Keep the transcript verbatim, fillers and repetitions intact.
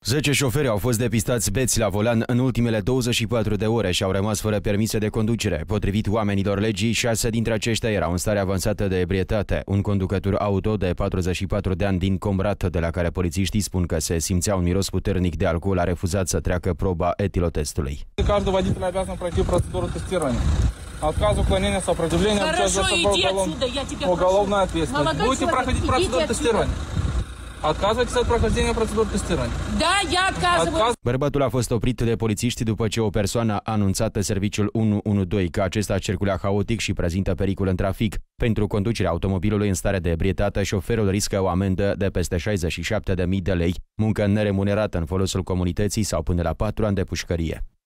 zece șoferi au fost depistați beți la volan în ultimele douăzeci și patru de ore și au rămas fără permise de conducere. Potrivit oamenilor legii, șase dintre aceștia erau în stare avansată de ebrietate. Un conducător auto de patruzeci și patru de ani din Comrat, de la care polițiștii spun că se simțea un miros puternic de alcool, a refuzat să treacă proba etilotestului. Каждый водитель обязан пройти процедуру тестирования. Отказу, уклонения, сопротивления уголовная ответственность. Будете проходить процедуру тестирования. Отказываетесь от прохождения процедуры тестирования? Da, я отказываюсь. Bărbatul a fost oprit de polițiști după ce o persoană a anunțat serviciul unu unu doi că acesta circula haotic și prezintă pericol în trafic. Pentru conducerea automobilului în stare de ebrietate, șoferul riscă o amendă de peste șaizeci și șapte de mii de lei, muncă neremunerată în folosul comunității sau până la patru ani de pușcărie.